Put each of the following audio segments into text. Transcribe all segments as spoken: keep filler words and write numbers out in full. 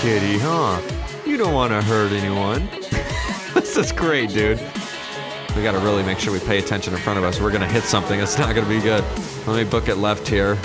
kitty, huh? You don't want to hurt anyone. This is great, dude. We gotta really make sure we pay attention in front of us. We're gonna hit something. It's not gonna be good. Let me book it left here.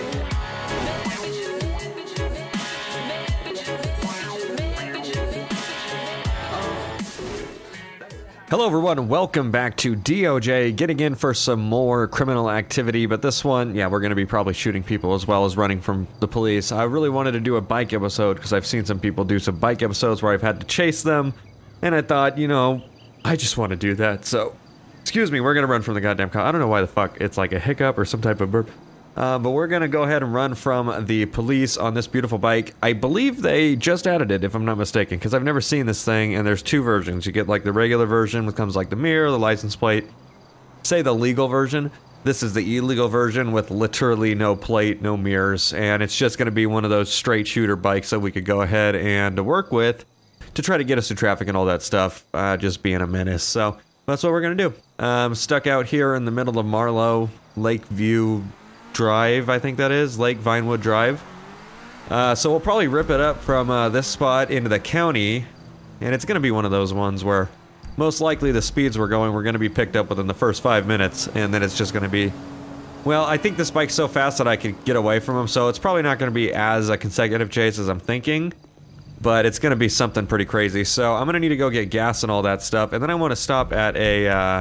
Hello everyone, welcome back to D O J, getting in for some more criminal activity, but this one, yeah, we're going to be probably shooting people as well as running from the police. I really wanted to do a bike episode because I've seen some people do some bike episodes where I've had to chase them, and I thought, you know, I just want to do that, so, excuse me, we're going to run from the goddamn cop. I don't know why the fuck, it's like a hiccup or some type of burp. Uh, but we're going to go ahead and run from the police on this beautiful bike. I believe they just added it, if I'm not mistaken, because I've never seen this thing, and there's two versions. You get, like, the regular version, which comes, like, the mirror, the license plate. Say the legal version. This is the illegal version with literally no plate, no mirrors, and it's just going to be one of those straight shooter bikes that we could go ahead and work with to try to get us to traffic and all that stuff, uh, just being a menace. So that's what we're going to do. Um, stuck out here in the middle of Marlow, Lakeview Drive, I think that is, Lake Vinewood Drive. Uh, so we'll probably rip it up from uh, this spot into the county, and it's going to be one of those ones where most likely the speeds we're going, we're going to be picked up within the first five minutes, and then it's just going to be, well, I think this bike's so fast that I could get away from him, so it's probably not going to be as a consecutive chase as I'm thinking, but it's going to be something pretty crazy. So I'm going to need to go get gas and all that stuff, and then I want to stop at a, uh,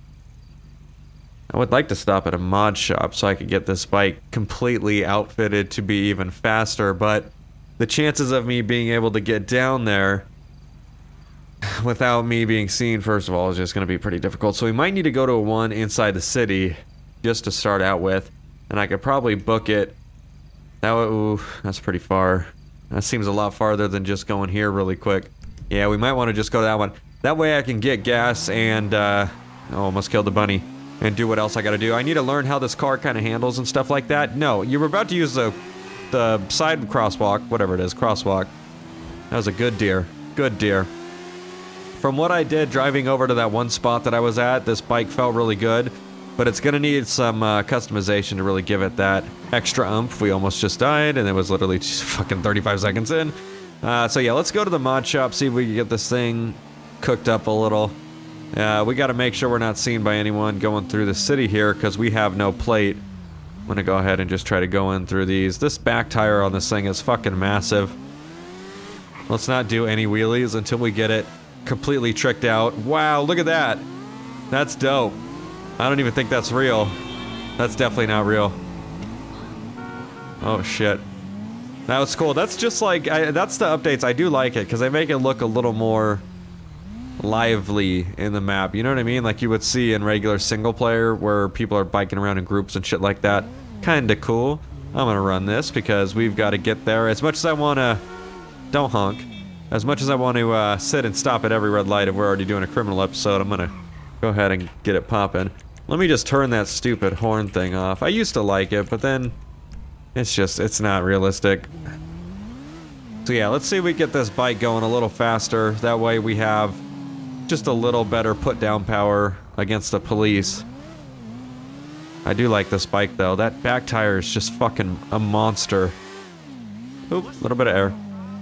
I would like to stop at a mod shop so I could get this bike completely outfitted to be even faster, but the chances of me being able to get down there without me being seen, first of all, is just going to be pretty difficult. So we might need to go to a one inside the city just to start out with, and I could probably book it. That would, ooh, that's pretty far. That seems a lot farther than just going here really quick. Yeah, we might want to just go to that one. That way I can get gas and, uh, oh, almost killed the bunny. And do what else I gotta do. I need to learn how this car kind of handles and stuff like that. No, you were about to use the the side crosswalk, whatever it is, crosswalk. That was a good deer. Good deer. From what I did driving over to that one spot that I was at, this bike felt really good, but it's gonna need some uh, customization to really give it that extra oomph. We almost just died, and it was literally just fucking thirty-five seconds in. Uh, so yeah, let's go to the mod shop, see if we can get this thing cooked up a little. Uh, we got to make sure we're not seen by anyone going through the city here because we have no plate. I'm going to go ahead and just try to go in through these. This back tire on this thing is fucking massive. Let's not do any wheelies until we get it completely tricked out. Wow, look at that. That's dope. I don't even think that's real. That's definitely not real. Oh, shit. That was cool. That's just like, I, that's the updates. I do like it because they make it look a little more lively in the map, you know what I mean? Like you would see in regular single player where people are biking around in groups and shit like that. Kinda cool. I'm gonna run this because we've got to get there. As much as I want to, don't honk, as much as I want to uh, sit and stop at every red light if we're already doing a criminal episode, I'm gonna go ahead and get it popping. Let me just turn that stupid horn thing off. I used to like it, but then it's just, it's not realistic. So yeah, let's see if we get this bike going a little faster. That way we have just a little better put down power against the police. I do like this bike though. That back tire is just fucking a monster. Oop, a little bit of air.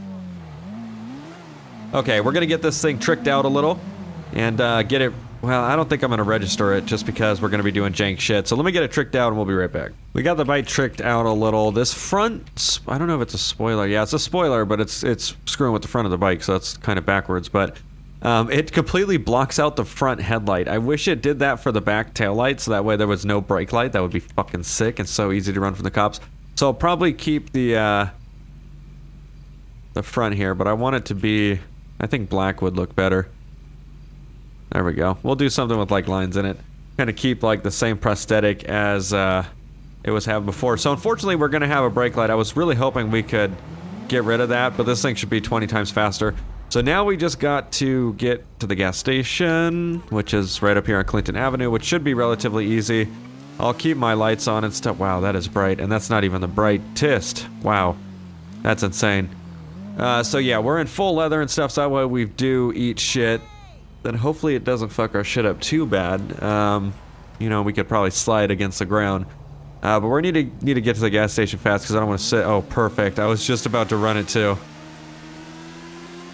Okay, we're gonna get this thing tricked out a little and uh, get it, well, I don't think I'm gonna register it just because we're gonna be doing jank shit. So let me get it tricked out and we'll be right back. We got the bike tricked out a little. This front, I don't know if it's a spoiler. Yeah, it's a spoiler, but it's it's screwing with the front of the bike, so that's kind of backwards, but Um, it completely blocks out the front headlight. I wish it did that for the back tail light, so that way there was no brake light. That would be fucking sick and so easy to run from the cops. So I'll probably keep the, uh, the front here, but I want it to be, I think black would look better. There we go. We'll do something with like lines in it. Kind of keep like the same prosthetic as uh, it was having before. So unfortunately we're going to have a brake light. I was really hoping we could get rid of that, but this thing should be twenty times faster. So now we just got to get to the gas station, which is right up here on Clinton Avenue, which should be relatively easy. I'll keep my lights on and stuff. Wow, that is bright, and that's not even the brightest. Wow, that's insane. Uh, so yeah, we're in full leather and stuff, so that way we do eat shit. Then hopefully it doesn't fuck our shit up too bad. Um, you know, we could probably slide against the ground. Uh, but we need to need to get to the gas station fast because I don't want to sit. Oh, perfect. I was just about to run it too.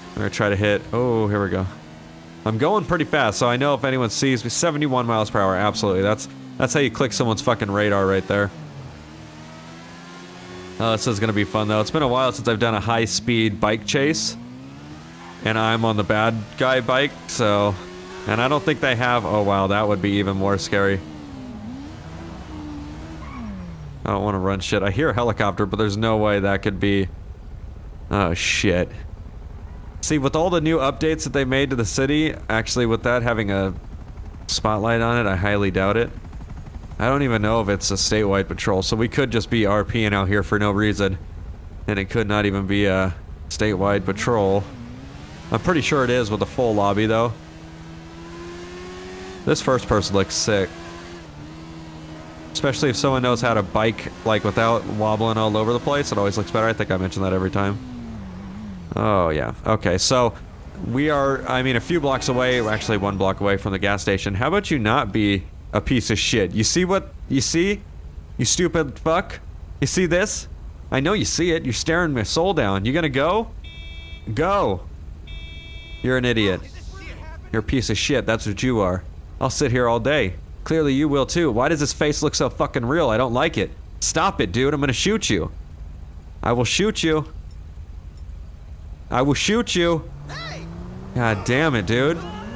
I'm gonna try to hit. Oh, here we go. I'm going pretty fast, so I know if anyone sees me. seventy-one miles per hour, absolutely. That's that's how you click someone's fucking radar right there. Oh, this is gonna be fun though. It's been a while since I've done a high-speed bike chase, and I'm on the bad guy bike, so. And I don't think they have. Oh wow, that would be even more scary. I don't want to run shit. I hear a helicopter, but there's no way that could be. Oh shit. See, with all the new updates that they made to the city, actually with that having a spotlight on it, I highly doubt it. I don't even know if it's a statewide patrol, so we could just be RPing out here for no reason. And it could not even be a statewide patrol. I'm pretty sure it is with a full lobby, though. This first person looks sick. Especially if someone knows how to bike, like, without wobbling all over the place. It always looks better. I think I mentioned that every time. Oh, yeah. Okay, so we are, I mean, a few blocks away, actually one block away from the gas station. How about you not be a piece of shit? You see what, you see? You stupid fuck? You see this? I know you see it. You're staring my soul down. You gonna go? Go. You're an idiot. You're a piece of shit. That's what you are. I'll sit here all day. Clearly you will too. Why does his face look so fucking real? I don't like it. Stop it, dude. I'm gonna shoot you. I will shoot you. I will shoot you. God damn it, dude.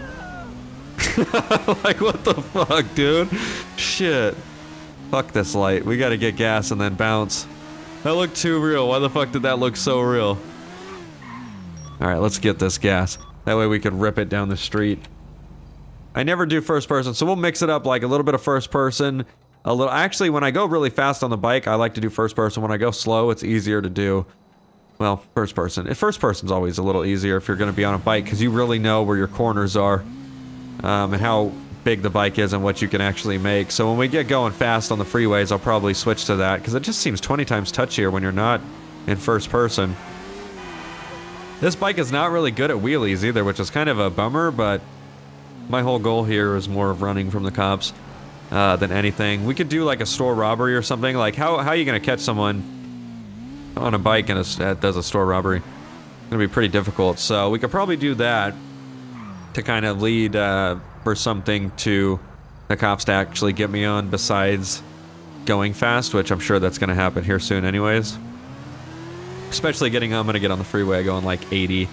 Like, what the fuck, dude? Shit. Fuck this light. We gotta get gas and then bounce. That looked too real. Why the fuck did that look so real? Alright, let's get this gas. That way we can rip it down the street. I never do first person, so we'll mix it up, like a little bit of first person. A little. Actually, when I go really fast on the bike, I like to do first person. When I go slow, it's easier to do. Well, first person. First person's always a little easier if you're going to be on a bike, because you really know where your corners are, um, and how big the bike is and what you can actually make. So when we get going fast on the freeways, I'll probably switch to that, because it just seems twenty times touchier when you're not in first person. This bike is not really good at wheelies either, which is kind of a bummer, but my whole goal here is more of running from the cops uh, than anything. We could do like a store robbery or something. Like, how, how are you going to catch someone on a bike and a, that does a store robbery? It's going to be pretty difficult. So we could probably do that to kind of lead uh, for something to the cops to actually get me on besides going fast, which I'm sure that's going to happen here soon anyways. Especially getting, I'm going to get on the freeway going like eighty.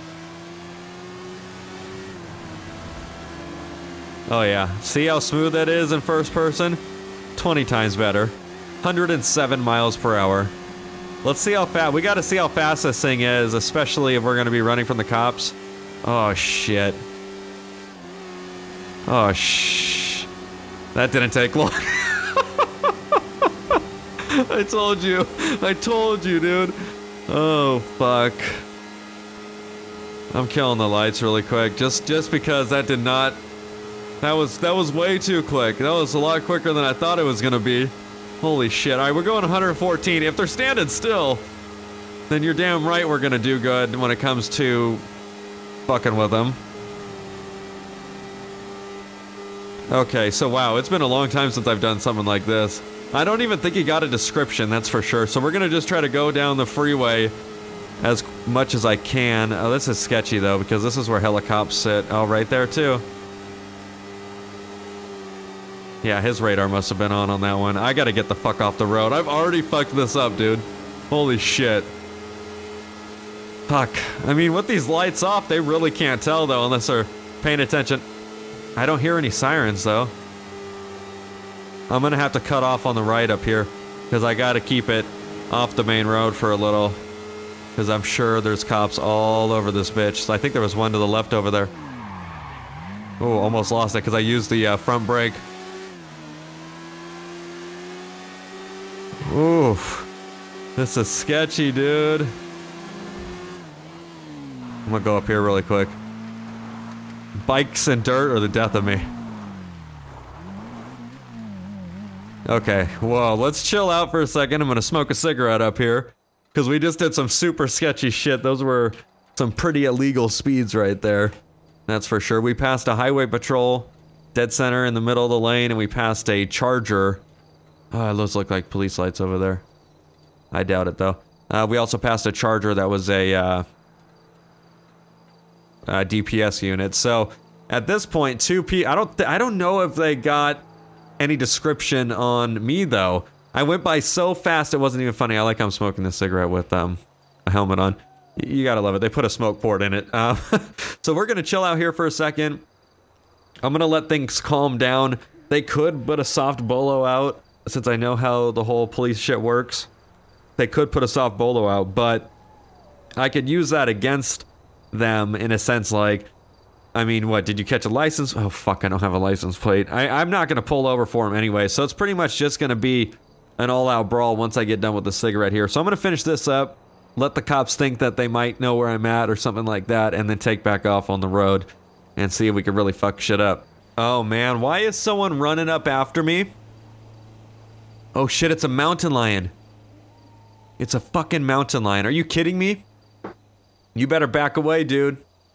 Oh yeah, see how smooth that is in first person? twenty times better. one hundred seven miles per hour. Let's see how fast, we gotta see how fast this thing is, especially if we're gonna be running from the cops. Oh shit. Oh shh. That didn't take long. I told you. I told you, dude. Oh fuck. I'm killing the lights really quick, just just because that did not. That was that was way too quick. That was a lot quicker than I thought it was gonna be. Holy shit. Alright, we're going one hundred fourteen. If they're standing still, then you're damn right we're gonna do good when it comes to fucking with them. Okay, so wow, it's been a long time since I've done something like this. I don't even think he got a description, that's for sure. So we're gonna just try to go down the freeway as much as I can. Oh, this is sketchy though, because this is where helicopters sit. Oh, right there too. Yeah, his radar must have been on on that one. I gotta get the fuck off the road. I've already fucked this up, dude. Holy shit. Fuck. I mean, with these lights off, they really can't tell, though, unless they're paying attention. I don't hear any sirens, though. I'm gonna have to cut off on the right up here, because I gotta keep it off the main road for a little. Because I'm sure there's cops all over this bitch. So I think there was one to the left over there. Oh, almost lost it, because I used the uh, front brake. Oof. This is sketchy, dude. I'm gonna go up here really quick. Bikes and dirt are the death of me. Okay, whoa, let's chill out for a second. I'm gonna smoke a cigarette up here. Because we just did some super sketchy shit. Those were some pretty illegal speeds right there. That's for sure. We passed a highway patrol, dead center in the middle of the lane, and we passed a Charger. Oh, those look like police lights over there. I doubt it, though. Uh, we also passed a Charger that was a, uh... uh, D P S units. So at this point, two P. I don't. Th I don't know if they got any description on me though. I went by so fast it wasn't even funny. I like how I'm smoking this cigarette with um a helmet on. Y you gotta love it. They put a smoke port in it. Uh, so we're gonna chill out here for a second. I'm gonna let things calm down. They could put a soft bolo out, since I know how the whole police shit works. They could put a soft bolo out, but I could use that against them in a sense. Like, I mean, what, did you catch a license? Oh fuck, I don't have a license plate. I, I'm not gonna pull over for him anyway, so it's pretty much just gonna be an all-out brawl once I get done with the cigarette here. So I'm gonna finish this up, let the cops think that they might know where I'm at or something like that, and then take back off on the road and see if we can really fuck shit up. Oh man, why is someone running up after me? Oh shit, it's a mountain lion. It's a fucking mountain lion. Are you kidding me? You better back away, dude.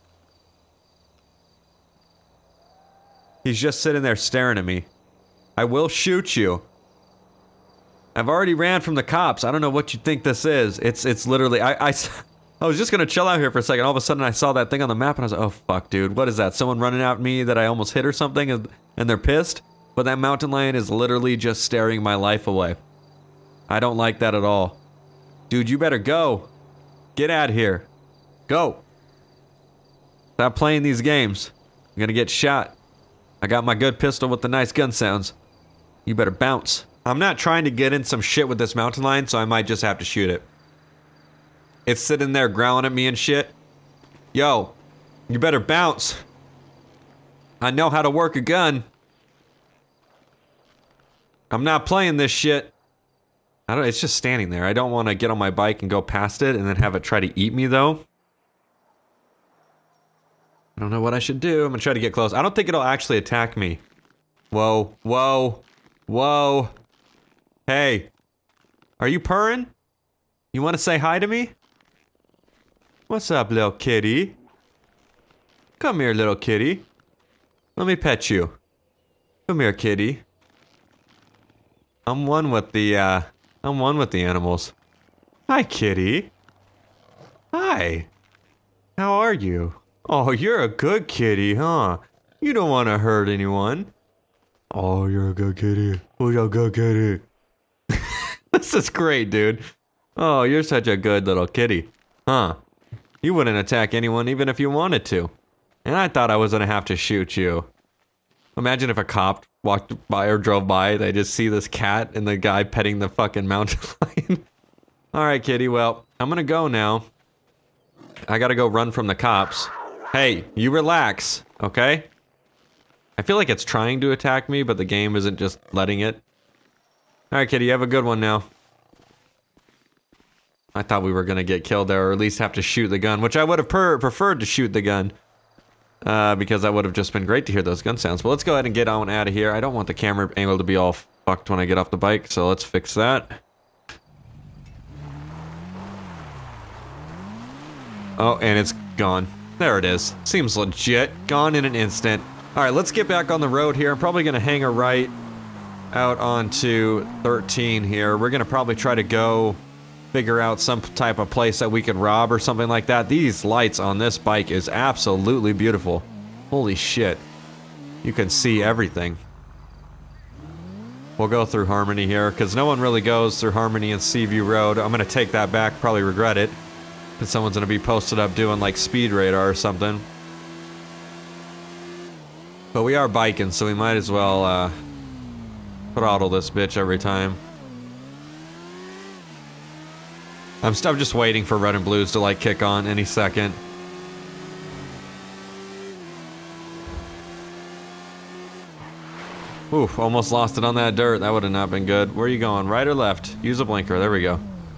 He's just sitting there staring at me. I will shoot you. I've already ran from the cops. I don't know what you think this is. It's it's literally... I, I, I was just gonna chill out here for a second. All of a sudden I saw that thing on the map and I was like, oh fuck, dude. What is that? Someone running at me that I almost hit or something and, and they're pissed? But that mountain lion is literally just staring my life away. I don't like that at all. Dude, you better go. Get out of here. Go. Stop playing these games. You're gonna get shot. I got my good pistol with the nice gun sounds. You better bounce. I'm not trying to get in some shit with this mountain lion, so I might just have to shoot it. It's sitting there growling at me and shit. Yo, you better bounce. I know how to work a gun. I'm not playing this shit. I don't, it's just standing there. I don't want to get on my bike and go past it and then have it try to eat me though. I don't know what I should do. I'm gonna try to get close. I don't think it'll actually attack me. Whoa, whoa, whoa. Hey, are you purring? You want to say hi to me? What's up, little kitty? Come here, little kitty. Let me pet you. Come here, kitty. I'm one with the, uh, I'm one with the animals. Hi, kitty. Hi. How are you? Oh, you're a good kitty, huh? You don't want to hurt anyone. Oh, you're a good kitty. Oh, you're a good kitty. This is great, dude. Oh, you're such a good little kitty. Huh. You wouldn't attack anyone even if you wanted to. And I thought I was gonna have to shoot you. Imagine if a cop walked by or drove by, they just see this cat and the guy petting the fucking mountain lion. Alright, kitty, well, I'm gonna go now. I gotta go run from the cops. Hey, you relax, okay? I feel like it's trying to attack me, but the game isn't just letting it. Alright, kitty, you have a good one now. I thought we were gonna get killed there, or at least have to shoot the gun, which I would have per preferred to shoot the gun. Uh, because that would have just been great to hear those gun sounds. But let's go ahead and get on out of here. I don't want the camera angle to be all fucked when I get off the bike, so let's fix that. Oh, and it's gone. There it is. Seems legit. Gone in an instant. Alright, let's get back on the road here. I'm probably gonna hang a right out onto thirteen here. We're gonna probably try to go figure out some type of place that we could rob or something like that. These lights on this bike is absolutely beautiful. Holy shit. You can see everything. We'll go through Harmony here, because no one really goes through Harmony and Seaview Road. I'm gonna take that back, probably regret it. Because someone's gonna be posted up doing like speed radar or something. But we are biking, so we might as well uh, throttle this bitch every time. I'm, st I'm just waiting for red and blues to like kick on any second. Oof, almost lost it on that dirt. That would have not been good. Where are you going? Right or left? Use a blinker. There we go.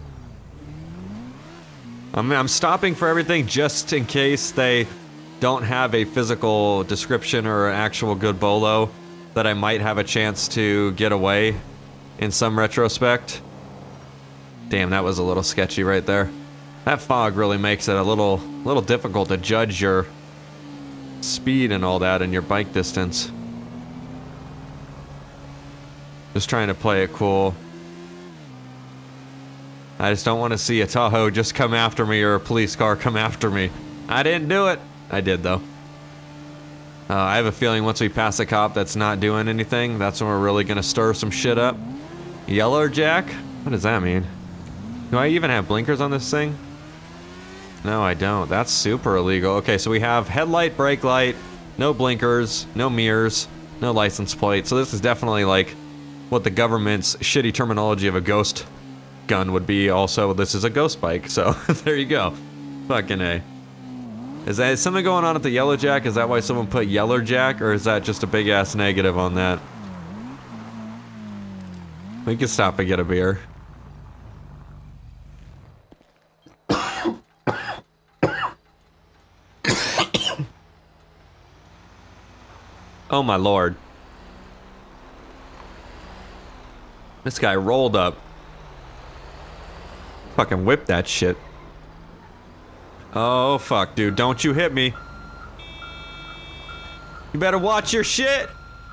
I'm, I'm stopping for everything just in case they don't have a physical description or an actual good bolo that I might have a chance to get away in some retrospect. Damn, that was a little sketchy right there. That fog really makes it a little, little difficult to judge your speed and all that and your bike distance. Just trying to play it cool. I just don't want to see a Tahoe just come after me or a police car come after me. I didn't do it. I did though. Uh, I have a feeling once we pass a cop that's not doing anything, that's when we're really gonna stir some shit up. Yellow jack? What does that mean? Do I even have blinkers on this thing? No, I don't. That's super illegal. Okay, so we have headlight, brake light, no blinkers, no mirrors, no license plate. So this is definitely like what the government's shitty terminology of a ghost gun would be. Also, this is a ghost bike. So there you go. Fucking A. Is that is something going on at the yellow jack? Is that why someone put yellow jack, or is that just a big ass negative on that? We can stop and get a beer. Oh my lord. This guy rolled up. Fucking whip that shit. Oh fuck, dude, don't you hit me. You better watch your shit.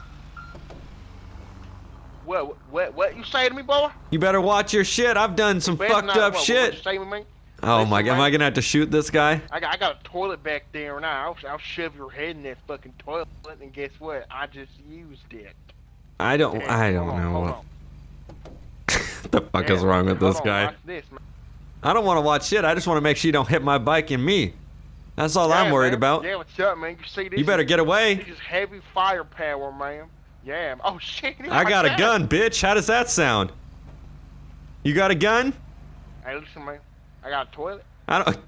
What, what, what you say to me, boy? You better watch your shit. I've done some fucked not, up what, shit. What you say to me? Oh Listen, my god, am I gonna have to shoot this guy? I got, I got a toilet back there now. I'll, I'll shove your head in that fucking toilet, and guess what? I just used it. I don't, Yeah, I don't hold on, know hold what. on. the fuck Yeah, is wrong with hold this on, guy? watch this, man. I don't want to watch shit. I just want to make sure you don't hit my bike and me. That's all I'm Yeah, worried man. about. Yeah, what's up, man? You see this? You better get away. This is heavy firepower, man. Yeah. Oh shit. I got a gun, bitch. How does that sound? You got a gun? Hey, listen, man. I got a toilet. I don't.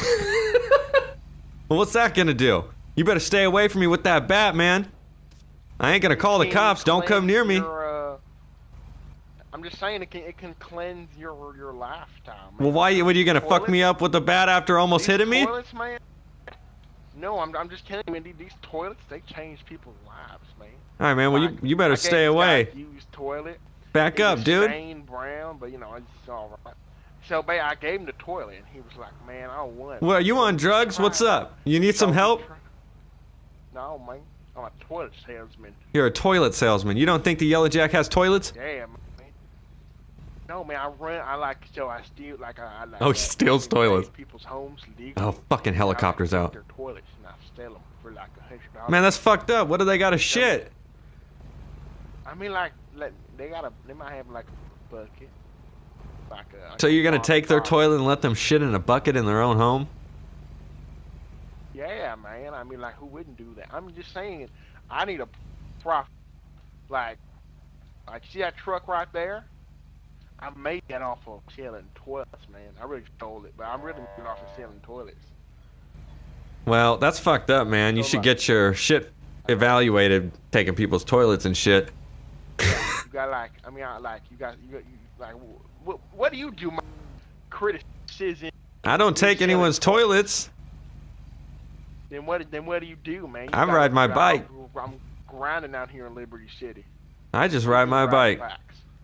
Well, what's that gonna do? You better stay away from me with that bat, man. I ain't gonna call the Can cops. Don't come cleanse near me. your, uh, I'm just saying it can it can cleanse your your lifetime. Man. Well, why? What are you gonna fuck Toilets? me up with the bat after almost These hitting me? Toilets, man. No, I'm I'm just telling you, man. These toilets they change people's lives, man. All right, man. Well, you Like, you better I gave stay this away. guy a used toilet. Back It up, was dude. stained brown, but you know it's all right. So, ba I gave him the toilet, and he was like, "Man, I don't want it." Well, are you on drugs? What's up? You need some So, help? No, man. I'm a toilet salesman. You're a toilet salesman. You don't think the Yellow Jack has toilets? Yeah, man. No, man. I run. I like so I steal like I. I like, Oh, he uh, steals invade toilets. People's homes legally. Oh, fucking helicopters I like out. Their toilets, and I steal them for like a hundred dollars. Man, that's fucked up. What do they got to shit? I mean, like, like they got a. They might have like a bucket. Like a, like So you're gonna a take their car. toilet and let them shit in a bucket in their own home? Yeah, man. I mean, like, who wouldn't do that? I'm just saying, I need a profit. Like, like, see that truck right there? I made that off of selling toilets, man. I really stole it, but I'm really making off of selling toilets. Well, that's fucked up, man. You So, should like- get your shit evaluated, taking people's toilets and shit. You got like, I mean, I, like, you got, you got, you, like, what, what do you do, man? Criticism. I don't take selling anyone's toilets. Then what? Then what do you do, man? You I gotta- ride my you gotta- bike. I'm grinding out here in Liberty City. I just ride my You bike. Bikes.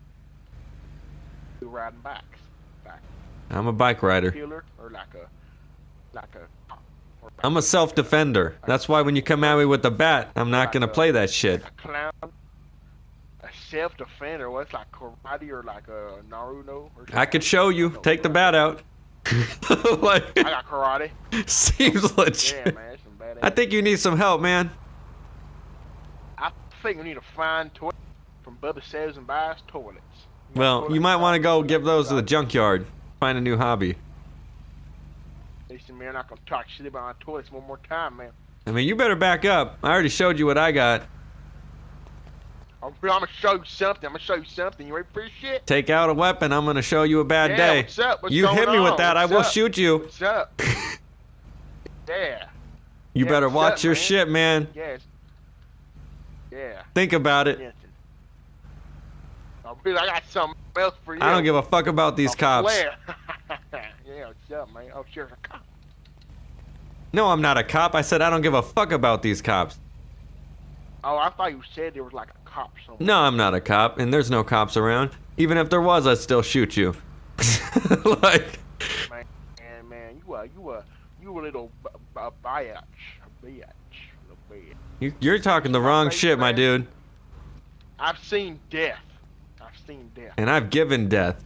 You riding bikes. Bike. I'm a bike rider. Killer or like a, like a. Or like I'm a self-defender. That's why when you come at me with the bat, I'm not gonna play that shit. a clown. A self-defender. What's like karate or like a Naruto? Or something? I could show you. Take the bat out. Like, I got karate. seems Yeah, legit. man, that's some badass. I think you need some help, man. I think we need to find toilet from Bubba Saves and Buys toilets. Well, you might want to go give those to the junkyard. Find a new hobby. Listen, man, I'm not gonna talk shit about my toilets one more time, man. I mean, you better back up. I already showed you what I got. I'm, I'm gonna show you something. I'm gonna show you something. You ready for this shit? Take out a weapon. I'm gonna show you a bad Yeah, day. what's up? What's You going hit me with on? that, I What's will up? shoot you. What's up? Yeah. You Yeah, better what's watch up, your man? shit, man. Yes. Yeah. Think about it. Listen. Oh, really, I got something else for you. I don't give a fuck about these A cops. flare. Yeah, what's up, man? Oh, sure, a cop. No, I'm not a cop. I said I don't give a fuck about these cops. Oh, I thought you said there was like a cop somewhere. No, I'm not a cop, and there's no cops around. Even if there was, I'd still shoot you. Like, Man, man, man, you a, you a, you a little b- b- biatch, a bitch, a bitch. you, you're talking the wrong shit, my dude. I've seen death. I've seen death. And I've given death.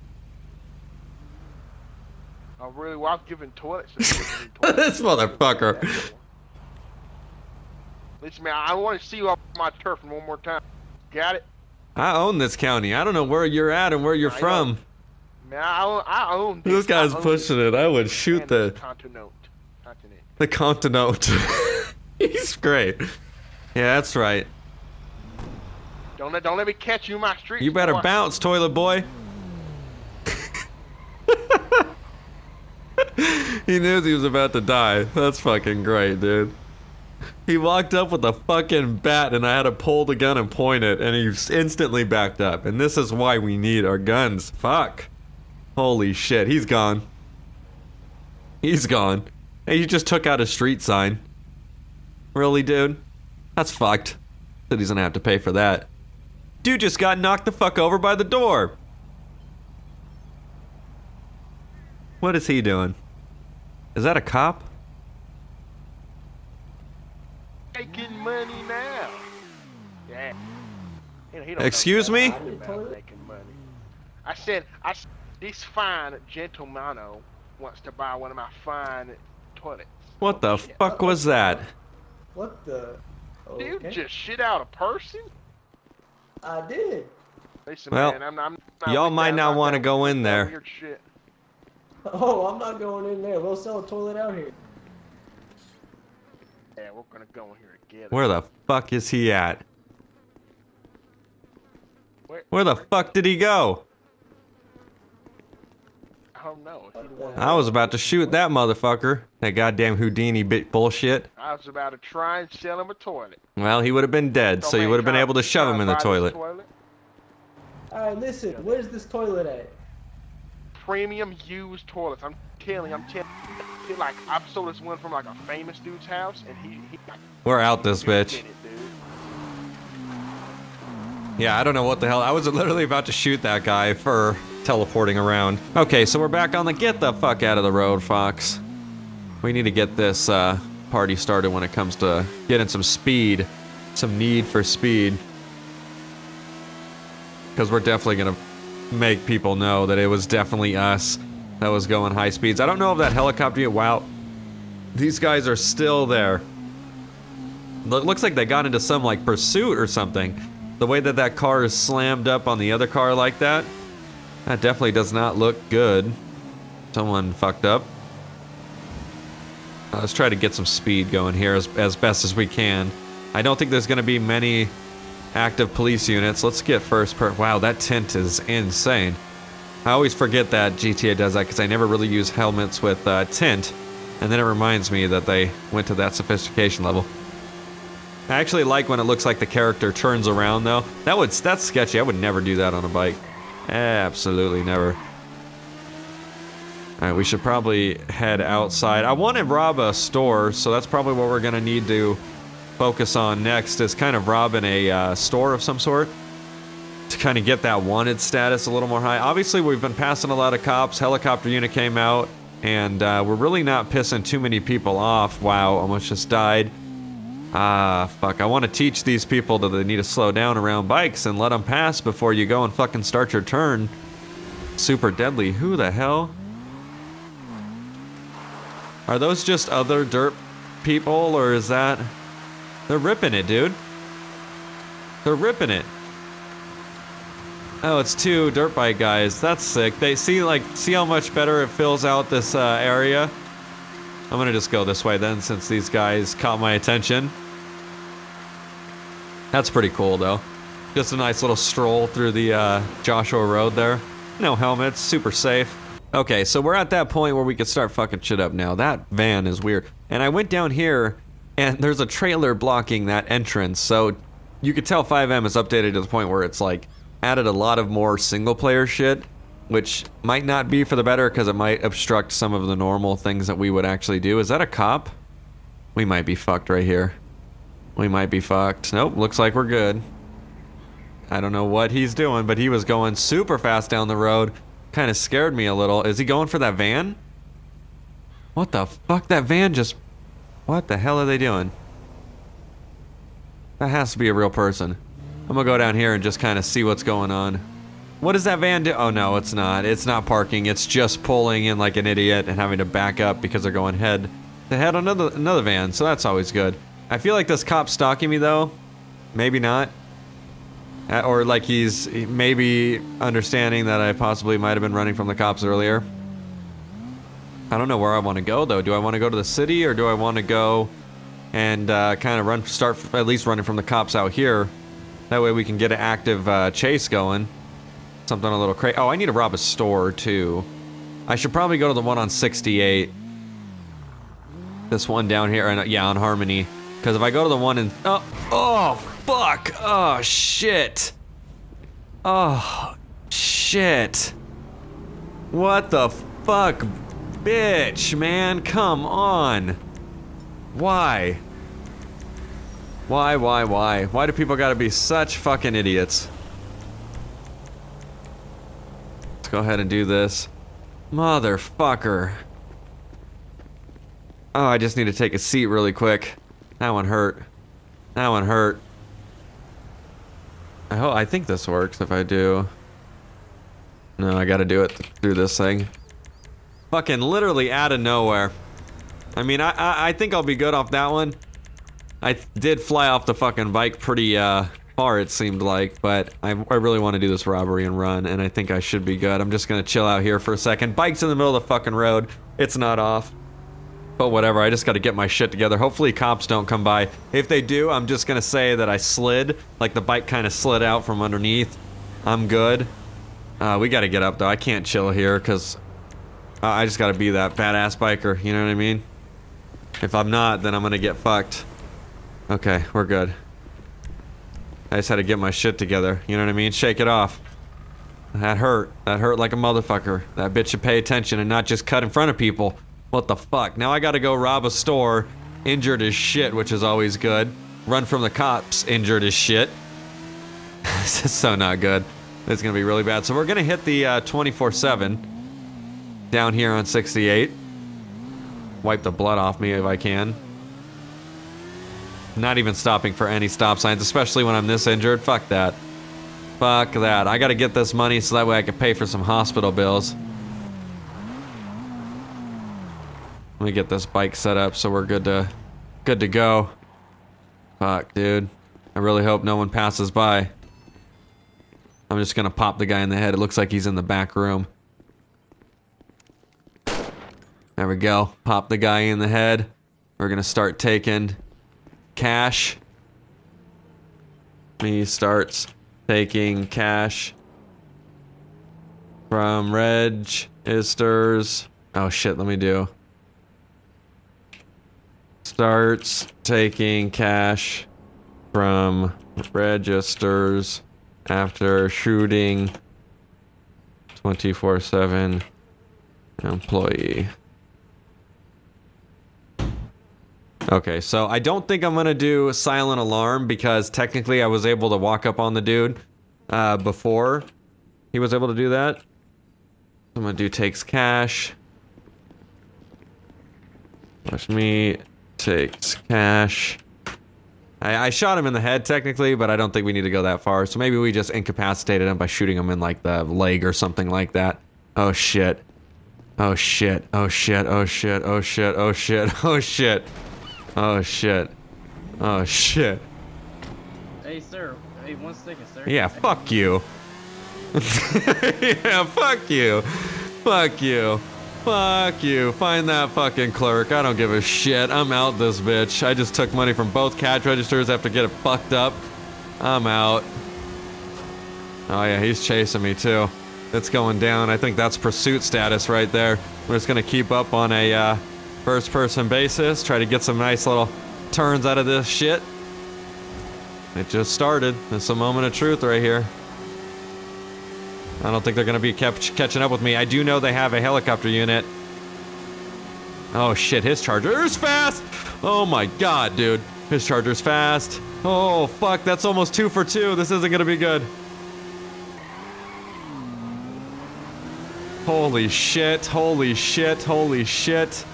I really, well, I've given toilets. I've given toilets. This motherfucker. Listen, man, I want to see you off my turf one more time. Got it? I own this county. I don't know where you're at and where you're I from. Know. Man, I own, I own this. This guy's I own pushing this. it. I would shoot And the... continent. Continent. The continent. He's great. Yeah, that's right. Don't let, don't let me catch you in my street. You better boy. bounce, toilet boy. He knew he was about to die. That's fucking great, dude. He walked up with a fucking bat and I had to pull the gun and point it and he instantly backed up. And this is why we need our guns. Fuck. Holy shit, he's gone. He's gone. Hey, you just took out a street sign. Really, dude? That's fucked. That he's gonna have to pay for that. Dude just got knocked the fuck over by the door. What is he doing? Is that a cop? Making money now. Yeah. He, he don't Excuse know me? about making money. I said, I s- this fine gentleman wants to buy one of my fine toilets. What the Oh, shit. fuck was that? What the? Okay. Dude, just shit out a person? I did. Listen, Well, man, I'm, I'm not y'all with might that- not I'm wanna that- go in that there. Weird shit. Oh, I'm not going in there. We'll sell a toilet out here. Yeah, we're gonna go in here together. Where the fuck is he at? Where, Where the fuck did he go? I don't know. If you want- I was about to shoot that motherfucker. That goddamn Houdini bit bullshit. I was about to try and sell him a toilet. Well, he would have been dead, so you would have been able to shove him in the toilet. All right, listen. Where's this toilet at? Premium used toilets. I'm telling you, I'm telling you. Like, I've sold this one from like a famous dude's house, and he, he like, We're out this bitch. in it, dude. Yeah, I don't know what the hell. I was literally about to shoot that guy for teleporting around. Okay, so we're back on the get the fuck out of the road, Fox. We need to get this uh, party started when it comes to getting some speed. Some need for speed. Because we're definitely going to make people know that it was definitely us that was going high speeds. I don't know if that helicopter... Wow. These guys are still there. It looks like they got into some, like, pursuit or something. The way that that car is slammed up on the other car like that, that definitely does not look good. Someone fucked up. Uh, let's try to get some speed going here as, as best as we can. I don't think there's going to be many active police units. Let's get first per- Wow, that tint is insane. I always forget that G T A does that because I never really use helmets with uh, tint. And then it reminds me that they went to that sophistication level. I actually like when it looks like the character turns around though. That would, that's sketchy. I would never do that on a bike. Absolutely never. Alright, we should probably head outside. I want to rob a store, so that's probably what we're going to need to focus on next, is kind of robbing a uh, store of some sort to kind of get that wanted status a little more high. Obviously, we've been passing a lot of cops. Helicopter unit came out, and uh, we're really not pissing too many people off. Wow, almost just died. Ah, fuck. I want to teach these people that they need to slow down around bikes and let them pass before you go and fucking start your turn. Super deadly. Who the hell? Are those just other dirt people, or is that... They're ripping it, dude. They're ripping it. Oh, it's two dirt bike guys. That's sick. They see, like, see how much better it fills out this uh, area? I'm gonna just go this way then, since these guys caught my attention. That's pretty cool, though. Just a nice little stroll through the uh, Joshua Road there. No helmets, super safe. Okay, so we're at that point where we could start fucking shit up now. That van is weird. And I went down here, and there's a trailer blocking that entrance, so you could tell five M is updated to the point where it's like added a lot of more single player shit, which might not be for the better because it might obstruct some of the normal things that we would actually do. Is that a cop? We might be fucked right here. We might be fucked. Nope, looks like we're good. I don't know what he's doing, but he was going super fast down the road. Kind of scared me a little. Is he going for that van? What the fuck? That van just... What the hell are they doing? That has to be a real person. I'm gonna go down here and just kind of see what's going on. What does that van do? Oh no, it's not. It's not parking. It's just pulling in like an idiot and having to back up because they're going head to head on another, another van, so that's always good. I feel like this cop's stalking me though. Maybe not. Uh, or like he's maybe understanding that I possibly might have been running from the cops earlier. I don't know where I want to go though. Do I want to go to the city or do I want to go and uh, kind of run, start at least running from the cops out here? That way we can get an active uh, chase going. Something a little crazy. Oh, I need to rob a store too. I should probably go to the one on sixty-eight. This one down here, and yeah, on Harmony. Because if I go to the one in, oh, oh, fuck, oh shit, oh shit, what the fuck, bitch, man, come on, why, why, why, why, why do people gotta be such fucking idiots? Let's go ahead and do this, motherfucker. Oh, I just need to take a seat really quick. That one hurt. That one hurt. I hope, I think this works if I do. No, I gotta do it through this thing. Fucking literally out of nowhere. I mean, I, I, I think I'll be good off that one. I did fly off the fucking bike pretty uh, far, it seemed like, but I, I really want to do this robbery and run, and I think I should be good. I'm just gonna chill out here for a second. Bike's in the middle of the fucking road. It's not off. But whatever, I just gotta get my shit together. Hopefully cops don't come by. If they do, I'm just gonna say that I slid. Like the bike kind of slid out from underneath. I'm good. Uh, we gotta get up though. I can't chill here because uh, I just gotta be that badass biker. You know what I mean? If I'm not, then I'm gonna get fucked. Okay, we're good. I just had to get my shit together. You know what I mean? Shake it off. That hurt. That hurt like a motherfucker. That bitch should pay attention and not just cut in front of people. What the fuck? Now I gotta go rob a store, injured as shit, which is always good. Run from the cops, injured as shit. This is so not good. It's gonna be really bad. So we're gonna hit the uh, twenty-four seven down here on sixty-eight. Wipe the blood off me if I can. Not even stopping for any stop signs, especially when I'm this injured. Fuck that. Fuck that. I gotta get this money so that way I can pay for some hospital bills. Let me get this bike set up so we're good to good to go. Fuck, dude. I really hope no one passes by. I'm just gonna pop the guy in the head. It looks like he's in the back room. There we go. Pop the guy in the head. We're gonna start taking cash. He starts taking cash from registers. Oh shit, let me do. Starts taking cash from registers after shooting twenty-four seven employee. Okay, so I don't think I'm gonna do silent alarm because technically I was able to walk up on the dude uh, before he was able to do that. I'm gonna do takes cash. Watch me. Takes cash. I, I shot him in the head technically, but I don't think we need to go that far. So maybe we just incapacitated him by shooting him in like the leg or something like that. Oh shit. Oh shit. Oh shit. Oh shit. Oh shit. Oh shit. Oh shit. Oh shit. Oh shit. Hey sir. Hey, one second, sir. Yeah, fuck you. Yeah, fuck you. Fuck you. Fuck you. Find that fucking clerk. I don't give a shit. I'm out this bitch. I just took money from both cash registers after get it fucked up. I'm out. Oh yeah, he's chasing me too. It's going down. I think that's pursuit status right there. We're just gonna keep up on a uh, first person basis. Try to get some nice little turns out of this shit. It just started. It's a moment of truth right here. I don't think they're gonna be kept catching up with me. I do know they have a helicopter unit. Oh shit, his charger's fast! Oh my god, dude. His charger's fast. Oh fuck, that's almost two for two. This isn't gonna be good. Holy shit, holy shit, holy shit.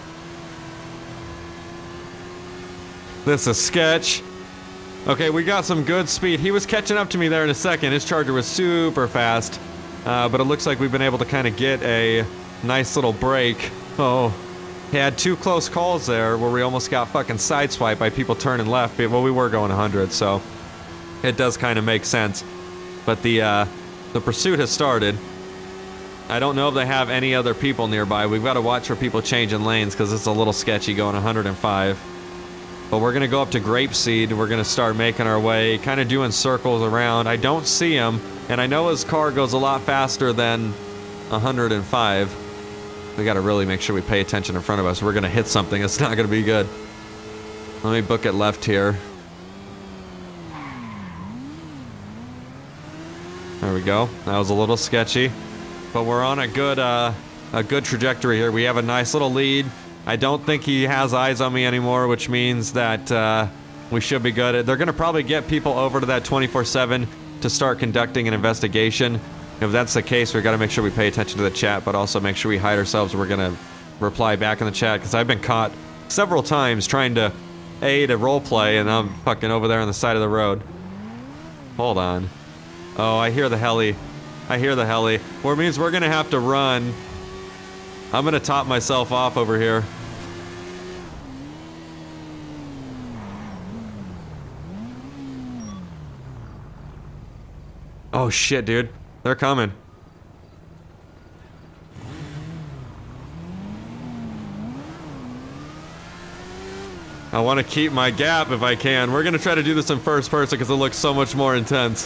This is sketch. Okay, we got some good speed. He was catching up to me there in a second. His charger was super fast. Uh, but it looks like we've been able to kind of get a nice little break. Oh, He had two close calls there where we almost got fucking sideswiped by people turning left. Well, we were going one hundred, so it does kind of make sense. But the uh, the pursuit has started. I don't know if they have any other people nearby. We've got to watch for people changing lanes because it's a little sketchy going one hundred five. But we're going to go up to Grapeseed and we're going to start making our way, kind of doing circles around. I don't see him, and I know his car goes a lot faster than one hundred five. We got to really make sure we pay attention in front of us. We're going to hit something. It's not going to be good. Let me book it left here. There we go. That was a little sketchy. But we're on a good, uh, a good trajectory here. We have a nice little lead. I don't think he has eyes on me anymore, which means that uh, we should be good. They're going to probably get people over to that twenty-four seven to start conducting an investigation. If that's the case, we've got to make sure we pay attention to the chat, but also make sure we hide ourselves. We're going to reply back in the chat, because I've been caught several times trying to aid a roleplay, and I'm fucking over there on the side of the road. Hold on. Oh, I hear the heli. I hear the heli. Which means we're going to have to run. I'm going to top myself off over here. Oh shit, dude. They're coming. I want to keep my gap if I can. We're going to try to do this in first person because it looks so much more intense.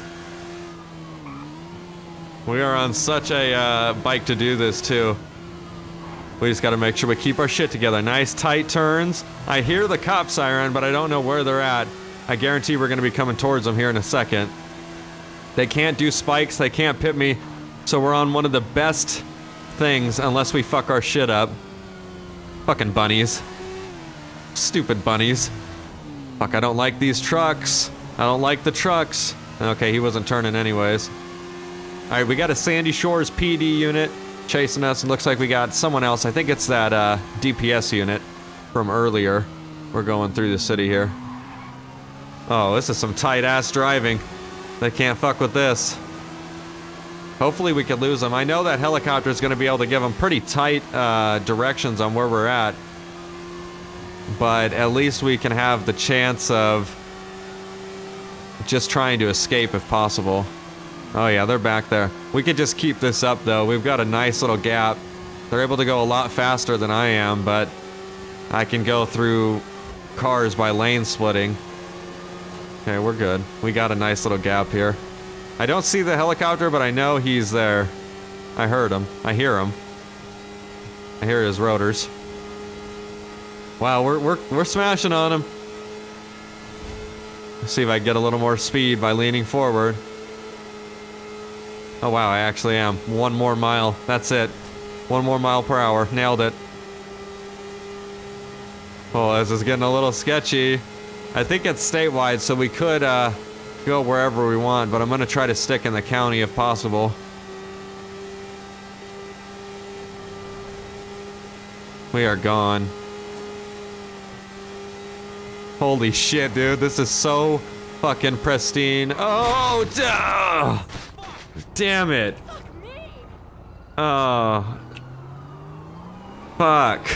We are on such a uh, bike to do this too. We just got to make sure we keep our shit together. Nice tight turns. I hear the cop siren, but I don't know where they're at. I guarantee we're going to be coming towards them here in a second. They can't do spikes. They can't pit me. So we're on one of the best things unless we fuck our shit up. Fucking bunnies. Stupid bunnies. Fuck, I don't like these trucks. I don't like the trucks. Okay, he wasn't turning anyways. Alright, we got a Sandy Shores P D unit chasing us. It looks like we got someone else. I think it's that uh, D P S unit from earlier. We're going through the city here. Oh, this is some tight-ass driving. They can't fuck with this. Hopefully we could lose them. I know that helicopter is going to be able to give them pretty tight uh, directions on where we're at. But at least we can have the chance of just trying to escape if possible. Oh yeah, they're back there. We could just keep this up though. We've got a nice little gap. They're able to go a lot faster than I am, but I can go through cars by lane splitting. Okay, we're good. We got a nice little gap here. I don't see the helicopter, but I know he's there. I heard him. I hear him. I hear his rotors. Wow, we're we're we're smashing on him. Let's see if I can get a little more speed by leaning forward. Oh wow, I actually am. One more mile. That's it. One more mile per hour. Nailed it. Oh, this is getting a little sketchy. I think it's statewide, so we could uh, go wherever we want, but I'm going to try to stick in the county if possible. We are gone. Holy shit, dude. This is so fucking pristine. Oh, duh! Damn it. Oh. Fuck.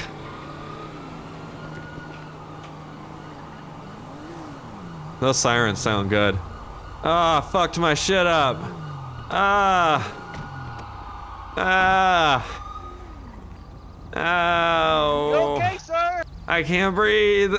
Those sirens sound good. Ah, oh, fucked my shit up. Ah. Ah. Ow. You okay, sir? I can't breathe.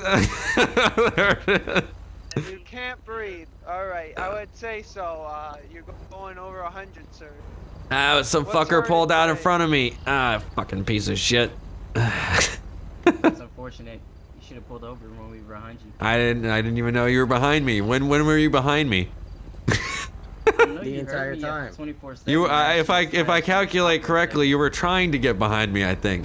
You can't breathe. All right, I would say so. Uh, you're going over a hundred, sir. Ah, some What's fucker already pulled out in playing? front of me. Ah, fucking piece of shit. That's unfortunate. You should have pulled over when we were behind you. I didn't. I didn't even know you were behind me. When? When were you behind me? I know The you entire heard me time. at twenty-four seven. You. I, if I if I calculate correctly, you were trying to get behind me. I think.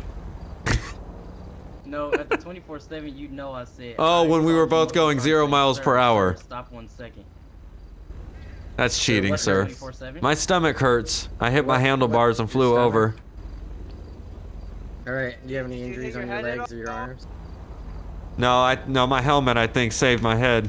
No, at the twenty-four seven, you know I said. Oh, I when we saw were you both on going the zero front, miles sir, per hour. sir, Stop one second. That's cheating, what's sir. twenty-four seven? My stomach hurts. I hit my What- handlebars what- and flew your stomach? over. Alright, do you have any Did you injuries hit on your your head legs at or your all? arms? No, I no my helmet I think saved my head,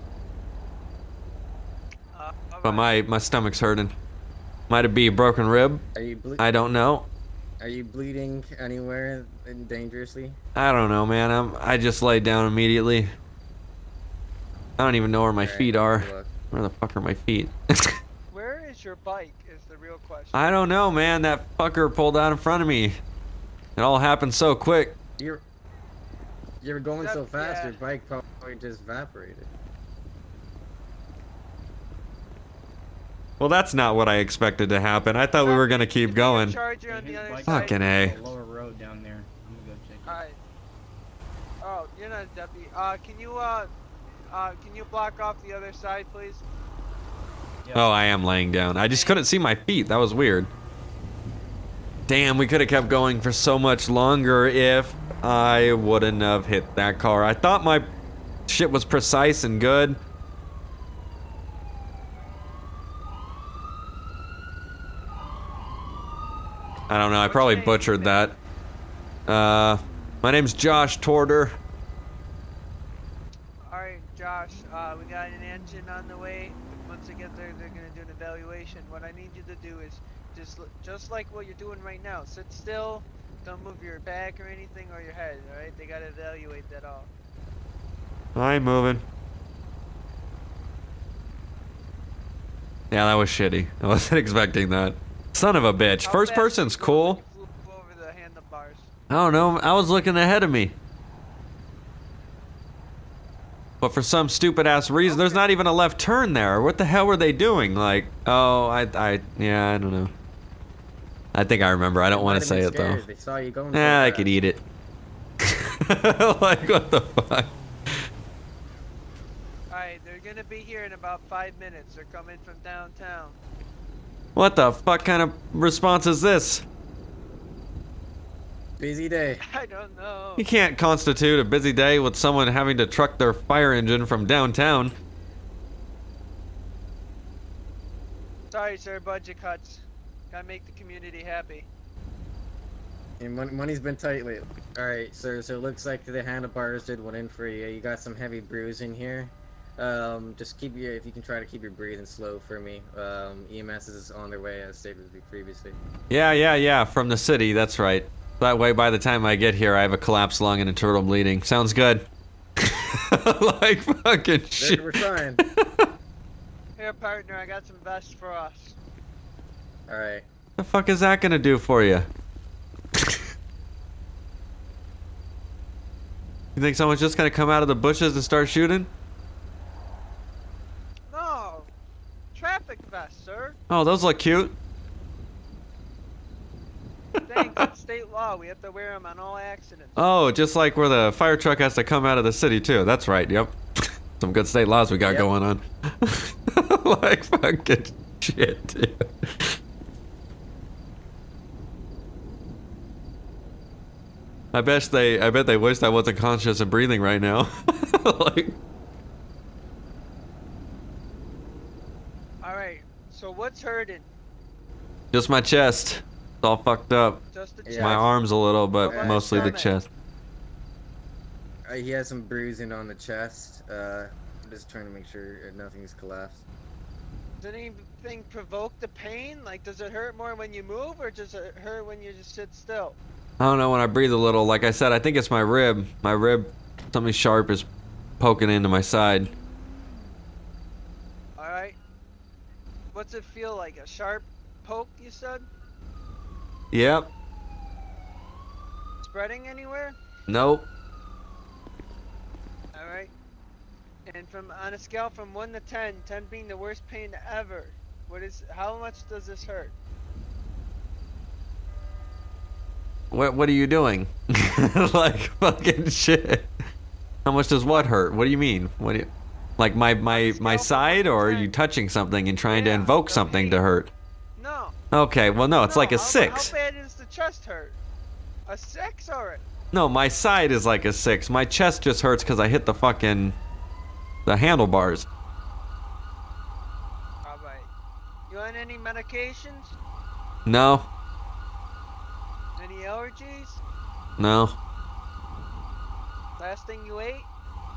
Uh, all but right. my my stomach's hurting. Might it be a broken rib? Are you ble I don't know. Are you bleeding anywhere dangerously? I don't know, man. I'm. I just laid down immediately. I don't even know where my All right, feet are. good luck. Where the fuck are my feet? Where is your bike? Is the real question. I don't know, man. That fucker pulled out in front of me. It all happened so quick. You're you're going That- so fast, yeah. your bike probably just evaporated. Well, that's not what I expected to happen. I thought we were gonna keep Give me your going. Charger on Hey, the his other bike's side. Fucking A. on the lower road down there. I'm gonna go check it. Alright. Oh, you're not a deputy. Uh, can you, uh, uh, can you block off the other side, please? Yep. Oh, I am laying down. I just couldn't see my feet. That was weird. Damn, we could have kept going for so much longer if I wouldn't have hit that car. I thought my shit was precise and good. I don't know. I What's probably your name, butchered man? that. Uh, my name's Josh Torter. Alright, Josh, uh, we got an engine on the way. Once they get there, they're gonna do an evaluation. What I need you to do is just, l- just like what you're doing right now. Sit still, don't move your back or anything or your head, alright? They gotta evaluate that all. I'm moving. Yeah, that was shitty. I wasn't expecting that. Son of a bitch. How First fast person's did you go when cool. you flew over the handlebars? I don't know. I was looking ahead of me. But for some stupid ass reason, there's not even a left turn there. What the hell were they doing? Like, oh, I, I, yeah, I don't know. I think I remember. I don't They want might to have say been it though. scared. They saw you going so Nah, I fast. could eat it. Like, what the fuck? Alright, they're gonna be here in about five minutes. They're coming from downtown. What the fuck kind of response is this? Busy day. I don't know. You can't constitute a busy day with someone having to truck their fire engine from downtown. Sorry, sir, budget cuts. Gotta make the community happy. And mon money's been tight lately. Alright, sir, so it looks like the handlebars did one in for you. You got some heavy bruising here. Um, just keep your, if you can try to keep your breathing slow for me. Um, E M S is on their way, as stated previously. Yeah, yeah, yeah, from the city, that's right. That way, by the time I get here, I have a collapsed lung and internal bleeding. Sounds good. Like fucking shit. We're trying. Here, partner, I got some vests for us. Alright. The fuck is that gonna do for you? You think someone's just gonna come out of the bushes and start shooting? No! Traffic vest, sir. Oh, those look cute. Thanks, it's state law. We have to wear them on all accidents. Oh, just like where the fire truck has to come out of the city too. That's right. Yep. Some good state laws we got Yep. going on. Like fucking shit, dude. I bet they. I bet they wished I wasn't conscious and breathing right now. Like, Alright, so what's hurting? just my chest. It's all fucked up. Just the Yeah. chest? My arms a little, but Yeah. mostly the Stomach. chest. Uh, he has some bruising on the chest. Uh, I'm just trying to make sure nothing's collapsed. Does anything provoke the pain? Like, does it hurt more when you move, or does it hurt when you just sit still? I don't know, when I breathe a little, like I said, I think it's my rib. My rib, something sharp is poking into my side. Alright. What's it feel like? A sharp poke, you said? Yep. Spreading anywhere? Nope. Alright. And from on a scale from one to ten, ten being the worst pain ever, what is how much does this hurt? What What are you doing? Like fucking shit. How much does what hurt? What do you mean? What do you, like my my my side, or are you touching something and trying to Yeah, invoke the something pain. to hurt? No. Okay, well no, it's no, like a how, six. How bad is the chest hurt? A six or No, my side is like a six. My chest just hurts because I hit the fucking the handlebars. alright. You on any medications? No, Any allergies? no. Last thing you ate?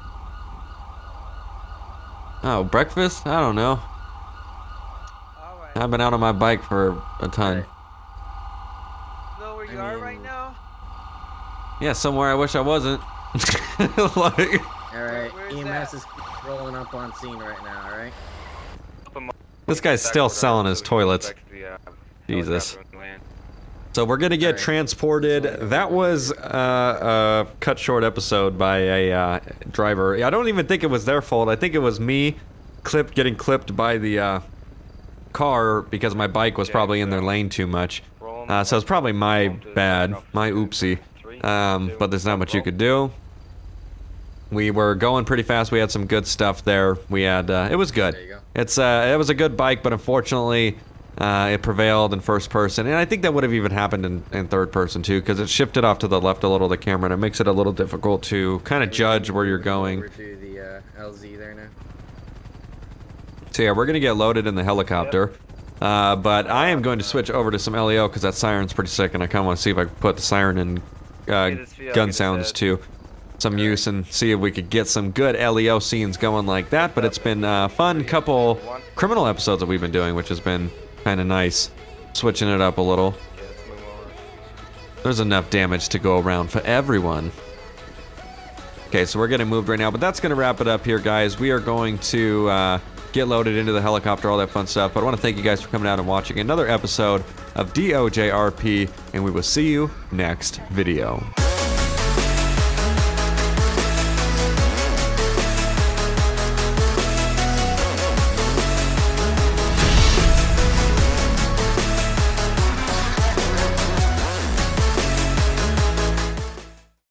Oh, breakfast? I don't know. Alright. I've been out on my bike for a ton. Alright. Know where you you are right now? Yeah, somewhere I wish I wasn't. Like, Alright, Where- where's E M S that? is rolling up on scene right now, alright? this guy's still selling his toilets. Jesus. So we're gonna get Alright. transported. That was uh, a cut short episode by a uh, driver. I don't even think it was their fault. I think it was me clipped, getting clipped by the uh, car because my bike was probably in their lane too much. Uh, so it's probably my bad, my oopsie. Um, but there's not much you could do. We were going pretty fast. We had some good stuff there. We had uh, it was good. There you go. It's uh, it was a good bike, but unfortunately. Uh, it prevailed in first person, and I think that would have even happened in, in third person too, because it shifted off to the left a little of the camera, and it makes it a little difficult to kind of judge where you're going. Over to the uh, L Z there now. So yeah, we're gonna get loaded in the helicopter, uh, but I am going to switch over to some L E O because that siren's pretty sick, and I kind of want to see if I can put the siren and uh, gun sounds to some use and see if we could get some good L E O scenes going like that. But it's been a fun couple criminal episodes that we've been doing, which has been kind of nice, switching it up a little. There's enough damage to go around for everyone. Okay, so we're getting moved right now, but that's going to wrap it up here, guys. We are going to uh, get loaded into the helicopter, all that fun stuff. But I want to thank you guys for coming out and watching another episode of D O J R P, and we will see you next video.